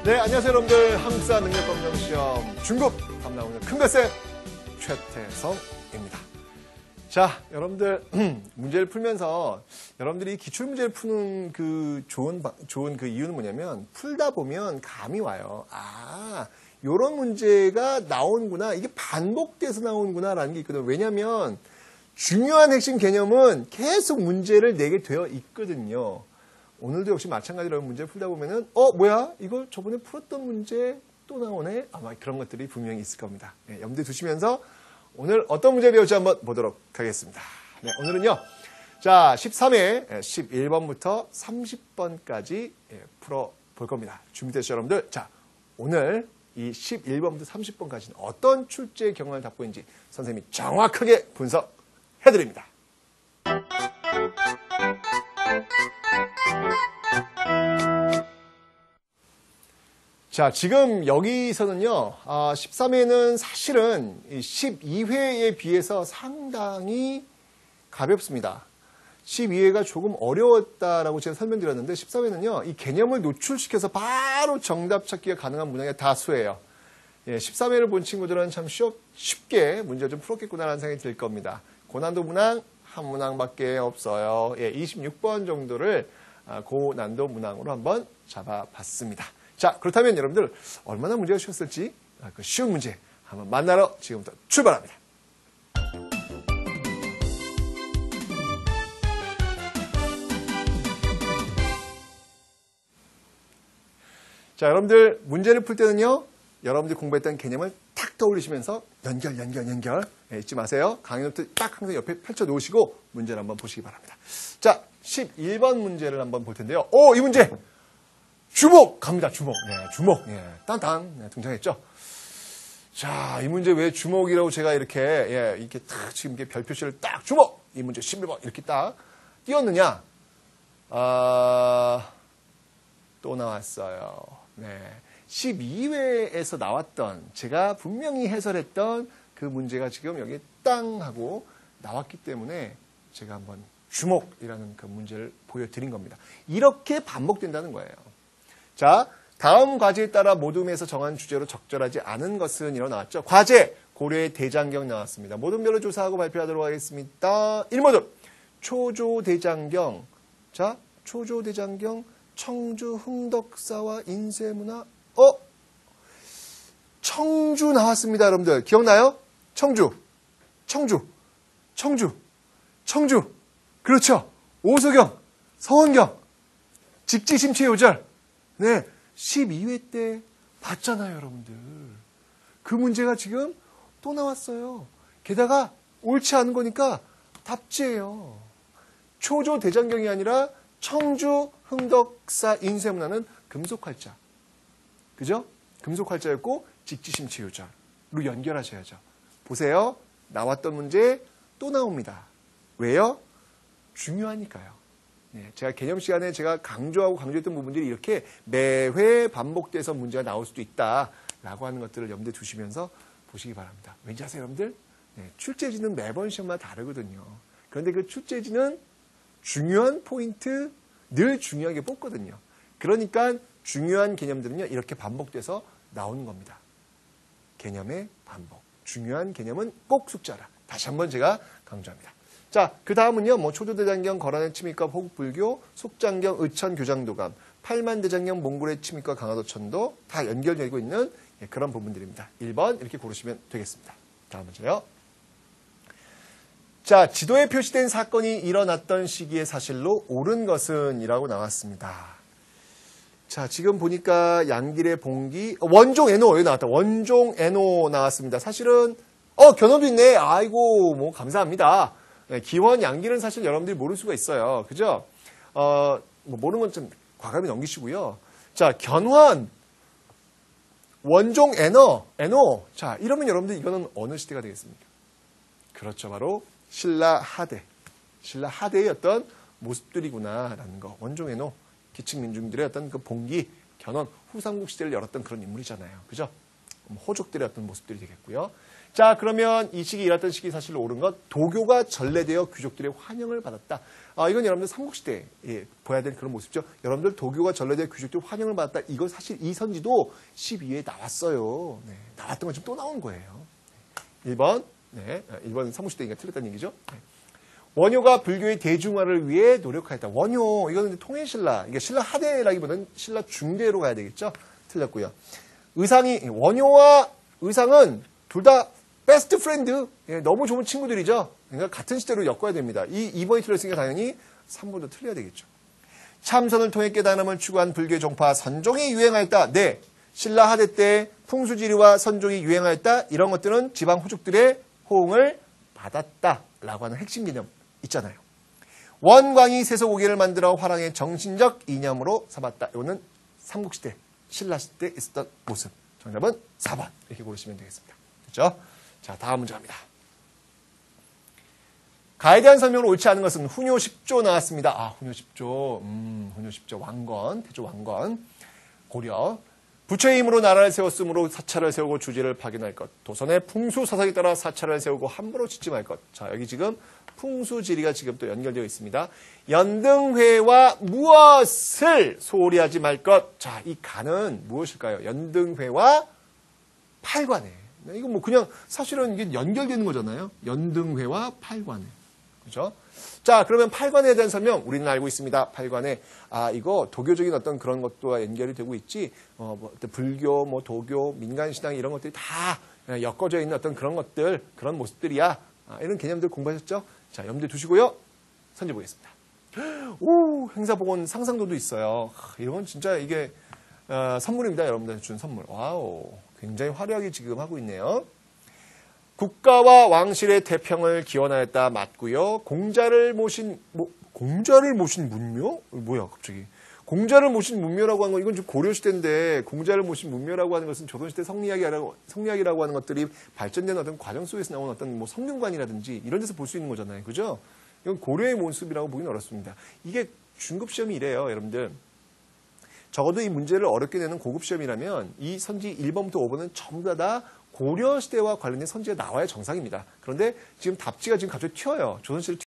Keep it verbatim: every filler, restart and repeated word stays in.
네, 안녕하세요 여러분들. 한국사 능력검정시험 중급 답 나오는 큰별쌤 최태성입니다. 자, 여러분들 문제를 풀면서 여러분들이 기출문제를 푸는 그 좋은 좋은 그 이유는 뭐냐면 풀다 보면 감이 와요. 아, 요런 문제가 나오는구나. 이게 반복돼서 나오는구나라는 게 있거든요. 왜냐하면 중요한 핵심 개념은 계속 문제를 내게 되어 있거든요. 오늘도 역시 마찬가지로 문제를 풀다 보면은 어 뭐야 이거 저번에 풀었던 문제 또 나오네. 아마 그런 것들이 분명히 있을 겁니다. 네, 염두에 두시면서 오늘 어떤 문제 배울지 한번 보도록 하겠습니다. 네, 오늘은요. 자, 십삼 회 십일 번부터 삼십 번까지 풀어볼 겁니다. 준비되시죠, 여러분들? 자, 오늘 이 십일 번부터 삼십 번까지는 어떤 출제 경향을 담고 있는지 선생님이 정확하게 분석해드립니다. 자, 지금 여기서는요, 아, 십삼 회는 사실은 십이 회에 비해서 상당히 가볍습니다. 십이 회가 조금 어려웠다라고 제가 설명드렸는데, 십삼 회는요, 이 개념을 노출시켜서 바로 정답 찾기가 가능한 문항이 다수예요. 예, 십삼 회를 본 친구들은 참 쉽, 쉽게 문제를 좀 풀었겠구나라는 생각이 들 겁니다. 고난도 문항, 한 문항밖에 없어요. 예, 이십육 번 정도를 고난도 문항으로 한번 잡아봤습니다. 자, 그렇다면 여러분들 얼마나 문제가 쉬웠을지 그 쉬운 문제 한번 만나러 지금부터 출발합니다. 자, 여러분들 문제를 풀 때는요. 여러분들이 공부했던 개념을 탁 떠올리시면서 연결, 연결, 연결 네, 잊지 마세요. 강의노트 딱 항상 옆에 펼쳐놓으시고 문제를 한번 보시기 바랍니다. 자, 십일 번 문제를 한번 볼 텐데요. 오, 이 문제! 주목! 갑니다, 주목. 네, 주목. 네, 딴딴 네, 등장했죠. 자, 이 문제 왜 주목이라고 제가 이렇게, 예, 이렇게 탁 지금 이렇게 별표시를 딱 주목! 이 문제 십일 번 이렇게 딱 띄웠느냐? 아, 또 나왔어요. 네. 십이 회에서 나왔던, 제가 분명히 해설했던 그 문제가 지금 여기 땅 하고 나왔기 때문에 제가 한번 주목이라는 그 문제를 보여드린 겁니다. 이렇게 반복된다는 거예요. 자, 다음 과제에 따라 모둠에서 정한 주제로 적절하지 않은 것은 이러 나왔죠. 과제, 고려의 대장경 나왔습니다. 모둠별로 조사하고 발표하도록 하겠습니다. 일 모둠, 초조대장경. 자, 초조대장경, 청주 흥덕사와 인쇄문화. 어? 청주 나왔습니다, 여러분들. 기억나요? 청주, 청주, 청주, 청주. 그렇죠. 오소경, 서원경, 직지심체요절. 네, 십이 회 때 봤잖아요, 여러분들. 그 문제가 지금 또 나왔어요. 게다가 옳지 않은 거니까 답지예요. 초조 대장경이 아니라 청주 흥덕사 인쇄문화는 금속활자. 그죠? 금속활자였고 직지심체요절로 연결하셔야죠. 보세요. 나왔던 문제 또 나옵니다. 왜요? 중요하니까요. 네, 제가 개념 시간에 제가 강조하고 강조했던 부분들이 이렇게 매회 반복돼서 문제가 나올 수도 있다라고 하는 것들을 염두에 두시면서 보시기 바랍니다. 왠지 아세요, 여러분들? 네, 출제지는 매번 시험마다 다르거든요. 그런데 그 출제지는 중요한 포인트 늘 중요하게 뽑거든요. 그러니까 중요한 개념들은요, 이렇게 반복돼서 나오는 겁니다. 개념의 반복. 중요한 개념은 꼭 숙지하라. 다시 한번 제가 강조합니다. 자, 그 다음은요, 뭐, 초조대장경, 거란의 침입과 호국불교, 속장경, 의천, 교장도감, 팔만대장경, 몽골의 침입과 강화도천도 다 연결되고 있는 예, 그런 부분들입니다. 일 번 이렇게 고르시면 되겠습니다. 다음 문제요. 자, 지도에 표시된 사건이 일어났던 시기의 사실로 옳은 것은 이라고 나왔습니다. 자, 지금 보니까 양길의 봉기, 원종 애노, 여기 나왔다. 원종 애노 나왔습니다. 사실은, 어, 견훤도 있네. 아이고, 뭐, 감사합니다. 네, 기원 양길은 사실 여러분들이 모를 수가 있어요. 그죠? 어, 뭐, 모르는 건 좀 과감히 넘기시고요. 자, 견훤, 원종 애너, 애노. 자, 이러면 여러분들 이거는 어느 시대가 되겠습니까? 그렇죠. 바로 신라 하대. 신라 하대의 어떤 모습들이구나라는 거. 원종 애노. 기층민중들의 어떤 그 봉기, 견훤, 후삼국 시대를 열었던 그런 인물이잖아요. 그죠? 호족들의 어떤 모습들이 되겠고요. 자, 그러면 이 시기 일어났던 시기 사실로 옳은 것, 도교가 전래되어 귀족들의 환영을 받았다. 아, 이건 여러분들 삼국시대에 예, 보여야 될 그런 모습이죠. 여러분들 도교가 전래되어 귀족들의 환영을 받았다. 이거 사실 이 선지도 십이 회에 나왔어요. 네, 나왔던 건 지금 또 나온 거예요. 일 번, 네, 일 번 삼국시대니까 틀렸다는 얘기죠. 네. 원효가 불교의 대중화를 위해 노력하였다. 원효, 이거는 통일신라, 이게 신라 하대라기보다는 신라 중대로 가야 되겠죠. 틀렸고요. 의상이, 원효와 의상은 둘 다 베스트 프렌드, 예, 너무 좋은 친구들이죠. 그러니까 같은 시대로 엮어야 됩니다. 이 이 번이 틀렸으니까 당연히 삼 번도 틀려야 되겠죠. 참선을 통해 깨달음을 추구한 불교 종파 선종이 유행하였다. 네, 신라 하대 때 풍수지리와 선종이 유행하였다. 이런 것들은 지방 호족들의 호응을 받았다라고 하는 핵심 개념 있잖아요. 원광이 세속오계를 만들어 화랑의 정신적 이념으로 삼았다. 이거는 삼국시대, 신라시대 때 있었던 모습. 정답은 사 번 이렇게 고르시면 되겠습니다. 그렇죠? 자, 다음 문제 갑니다. 가에 대한 설명을 옳지 않은 것은 훈요 십 조 나왔습니다. 아, 훈요 십 조, 음, 훈요 십 조 왕건, 태조 왕건, 고려. 부처의 힘으로 나라를 세웠으므로 사찰을 세우고 주제를 파견할 것. 도선의 풍수 사상에 따라 사찰을 세우고 함부로 짓지 말 것. 자, 여기 지금 풍수지리가 지금 또 연결되어 있습니다. 연등회와 무엇을 소홀히 하지 말 것. 자, 이 가는 무엇일까요? 연등회와 팔관회. 이거 뭐 그냥 사실은 이게 연결되는 거잖아요. 연등회와 팔관회. 그죠? 자, 그러면 팔관에 대한 설명 우리는 알고 있습니다. 팔관에 아 이거 도교적인 어떤 그런 것과 연결이 되고 있지. 어, 뭐 불교, 뭐 도교, 민간 신앙 이런 것들이 다 엮어져 있는 어떤 그런 것들, 그런 모습들이야. 아, 이런 개념들 공부하셨죠? 자, 염두에 두시고요. 선지 보겠습니다. 오, 행사복원 상상도도 있어요. 하, 이런 건 진짜 이게 어, 선물입니다. 여러분들 준 선물. 와우, 굉장히 화려하게 지금 하고 있네요. 국가와 왕실의 태평을 기원하였다. 맞고요. 공자를 모신 뭐 공자를 모신 문묘? 뭐야 갑자기? 공자를 모신 문묘라고 하는 건 이건 좀 고려 시대인데 공자를 모신 문묘라고 하는 것은 조선 시대 성리학이라고 성리학이라고 하는 것들이 발전된 어떤 과정 속에서 나온 어떤 뭐 성균관이라든지 이런 데서 볼 수 있는 거잖아요. 그죠? 이건 고려의 모습이라고 보기는 어렵습니다. 이게 중급 시험이 이래요, 여러분들. 적어도 이 문제를 어렵게 내는 고급 시험이라면 이 선지 일 번부터 오 번은 전부 다 고려 시대와 관련된 선지가 나와야 정상입니다. 그런데 지금 답지가 지금 갑자기 튀어요. 조선시대